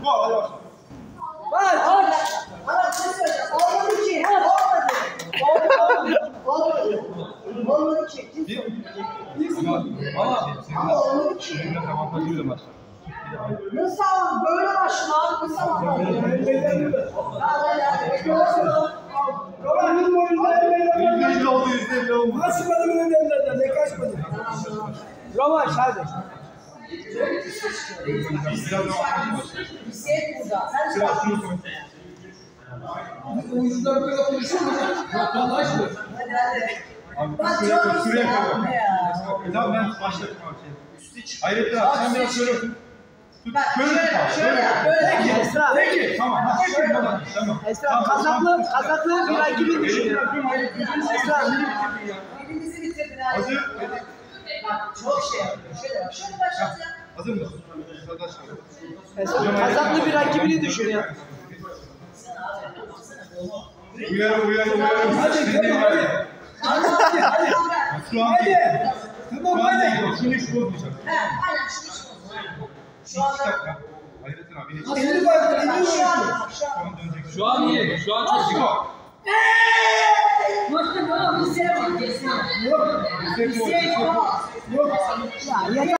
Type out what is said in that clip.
Bak. Bana bir şey söyleyeceğim. Olmadı ki. Olmadı ki. Ama olmadı ki. Nasıl ama böyle başlar? Nasıl ama? %50 oldu, %50 oldu. Kaçmadı benim evlerden, ne kaçmadı? Rövanş hadi. Hüseyin burada. Sen de Oyuncular böyle konuşuyor mu? Vatandaşlık. hadi hadi. Bak Şuraya çok kadar. Tamam ben başladım abi. Hayrettin abi sen biraz şöyle tut. Bak Şöyle. Esra. Peki tamam. Tamam. Esra kazaklı bir rakibi düşünüyor. Esra. elinizi bitirdin abi. Hazır. Bak çok şey yapıyor. Şöyle başlat ya. Hazır mısın? Esra kazaklı bir rakibini düşünüyor. Uyarı. Hadi tamam hadi. Hadi. Şu an değil. Tamam hadi. Şunu hiç bozmayacak. Aynen şunu hiç bozma. Şu anda. Hayrettin abi. Nasıl var? Şu an. Şu an iyi. Şu an çok iyi. Başka bana bir şey var. Yok. Bir şey var. Yok. Ya